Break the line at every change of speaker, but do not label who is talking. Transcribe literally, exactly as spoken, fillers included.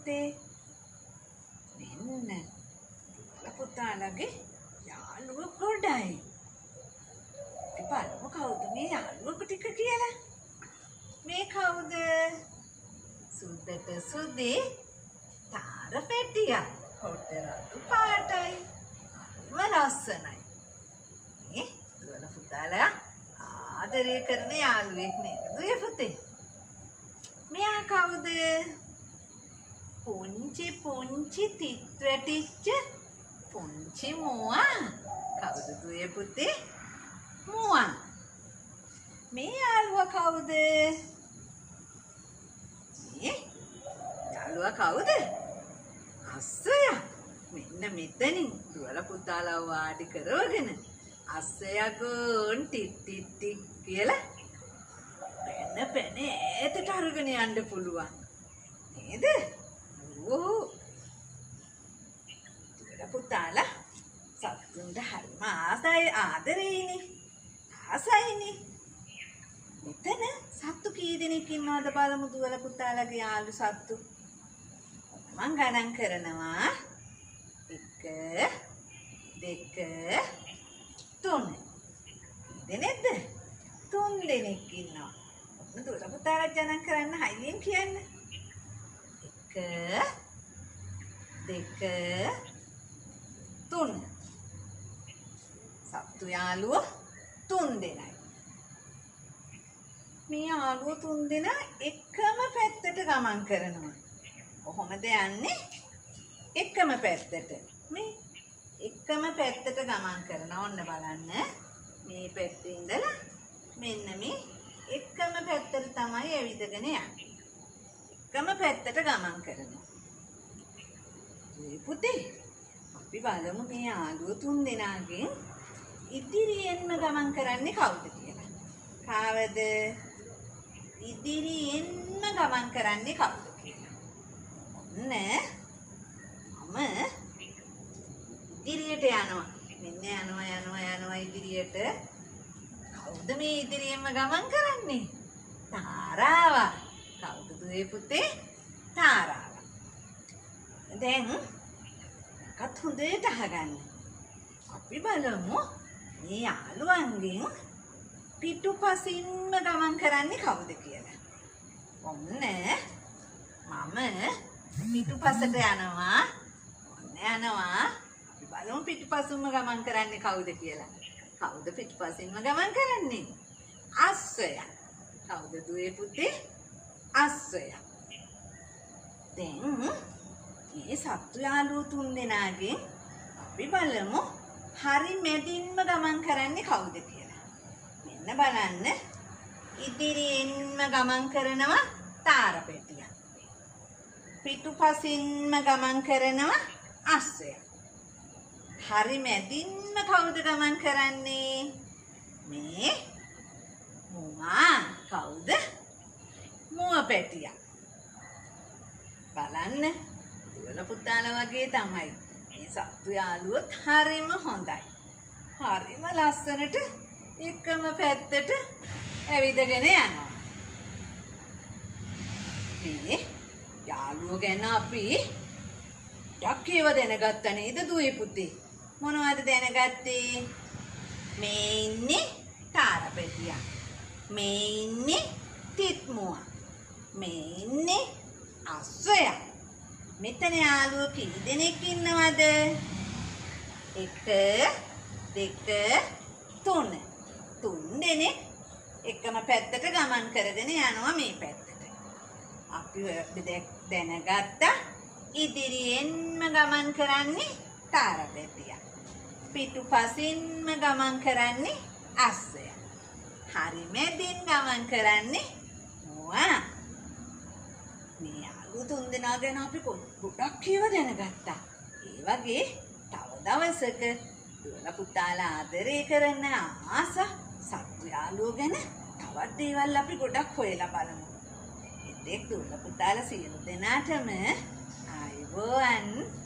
පුතේ. මෙන්න පුතාලගේ යාළුවෝ ගොඩයි. අපි බලමු කවුද මේ යාළුවෝ ටික කියලා. මේ කවුද? සුද්දට සුදී තාර පෙට්ටියක්. හොට රතු පාටයි. හරිම ලස්සනයි. මේ දුවල පුතාලා ආදරය කරන යාළුවෙක් නේද දුවේ පුතේ? මෙයා කවුද? පුංචි පුංචි තිත් වැටිච්ච පුංචි මුවා. කවුද දුවේ පුතේ? මුවා. මේ යාළුවා කවුද? මේ යාළුවා කවුද? අස්සයා. මෙන්න මෙතනින් දුවල පුතාලා වාඩි කරවගෙන අස්සයා ගොන් ටික් ටික් ටික් කියලා පැන පැන ඈතට අරගෙන යන්න පුළුවන් නේද? ඕ දුවල පුතාලා සතුන්ට හරිම ආසයි ආදරේනේ ආසයිනේ. මෙතන සත්තු කී දෙනෙක් ඉන්නවද බලමු දුවල පුතාලගේ යාළු සත්තු. මං ගණන් කරනවා. එක දෙක තුන. දෙනෙක්ද? තුන් දෙනෙක් ඉන්නවා. දුවල පුතාලා ගණන් කරන්න හයියෙන් කියන්න. එක දෙක තුන. සත්තු යාළුවෝ තුන් දෙනයි. මේ යාළුවෝ තුන් දෙනා එකම පැත්තට ගමන් කරනවා. කොහොමද යන්නේ? එකම පැත්තට. මේ එකම පැත්තට ගමන් කරනවා. ඔන්න බලන්න. මේ පැත්තේ ඉඳලා මෙන්න මේ එකම පැත්තට තමයි ඇවිදගෙන යන්නේ. එකම පැත්තට ගමන් කරනවා. මේ පුතේ අපි බලමු මේ යාළුවෝ තුන් දෙනාගෙන් ඉදිරියෙන්ම ගමන් කරන්නේ කවුද කියලා. කාවද? ඉදිරියෙන්ම ගමන් කරන්නේ කවුද කියලා. ඔන්න මම ඉදිරියට යනවා. මෙන්න යනවා යනවා යනවා ඉදිරියට. කවුද මේ ඉදිරියෙන්ම ගමන් කරන්නේ? තාරාව. කවුද දුවේ පුතේ? තාරාව. දැන් කත් හොඳට අහගන්න. අපි බලමු මේ යාළුවන්ගෙන් පිටුපසින්ම ගමන් කරන්නේ කවුද කියලා. ඔන්න මම පිටුපසට යනවා. ඔන්න යනවා. අපි බලමු පිටුපසින්ම ගමන් කරන්නේ කවුද කියලා. කවුද පිටුපසින්ම ගමන් කරන්නේ? අස්සයා. කවුද දුවේ පුතේ? අස්සයා. දැන් මේ සත්තු යාළුවෝ තුන් දෙනාගෙන් අපි බලමු හරි මැදින්ම ගමන් කරන්නේ කවුද කියලා. මෙන්න බලන්න. ඉදිරියෙන්ම ගමන් කරනවා තාර පෙට්ටිය. පිටුපසින්ම ගමන් කරනවා අස්සයා. හරි මැදින්ම කවුද ගමන් කරන්නේ? මේ මුවා. කවුද? මුව පැටිය. බලන්න. දුවල පුතාලා වගේ තමයි. මේ සත්තු යාළුවොත් හරිම හොඳයි. හරිම ලස්සනට එකම පැත්තට ඇවිදගෙන යනවා. මේ යාළුවෝ ගැන අපි ඩක්කේව දැනගත්ත නේද දුවේ පුතේ? මොනවද දැනගත්තේ? මේ ඉන්නේ තාර පෙට්ටිය. මේ ඉන්නේ තිත් මුවා. මේ ඉන්නේ අස්සයා. මෙතන යාළුවෝ කී දෙනෙක් ඉන්නවද? එක දෙක තුන. තුන් දෙනෙක් එකම පැත්තට ගමන් කරගෙන යනවා මේ පැත්තට. අපි දැනගත්තා ඉදිරියෙන්ම ගමන් කරන්නේ තාර පෙට්ටිය. පිටුපසින්ම ගමන් කරන්නේ අස්සයා. හරි මැදින් ගමන් කරන්නේ මුවා. මේ යාළුවෝ තුන් දෙනා ගැන අපි ගොඩක් ඒවා දැනගත්තා. ඒ වගේ තව දවසක දුවල පුතාලා ආදරය කරන ආස සත්තු යාළුවෝ ගැන තවත් දේවල් අපි ගොඩක් හොයලා බලමු. එතෙක් දුවල පුතාලා සියලු දෙනාටම ආයුබෝවන්.